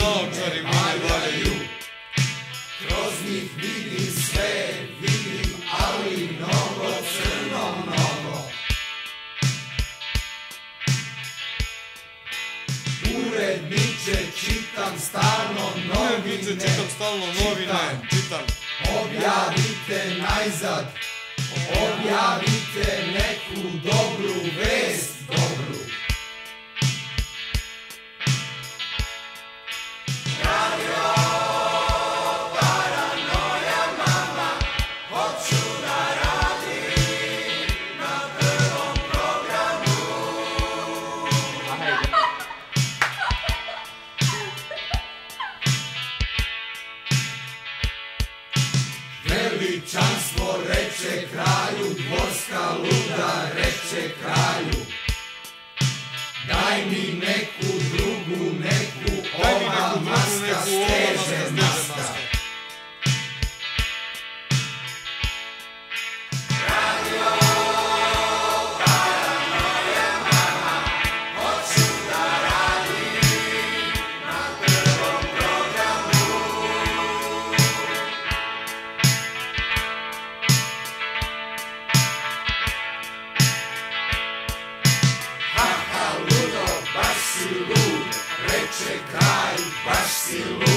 naočari mi ne valjaju. Kroz njih vidim sve, vidim, ali mnogo crno, mnogo. Uredniče, čitam stalno novine, čitam. Objavite najzad, objavite neku dobru vest, dobru. Radio Paranoja, mama, hoću da radim na prvom programu. Veličanstvo reče kralju, dvorska luda reče kralju. Daj mi neku drugu, neku ova maska steže maska. Radio Paranoja, mama, hoću da radim na prvom programu. Haha, ludo, baš si lud, reče kralj, baš si lud.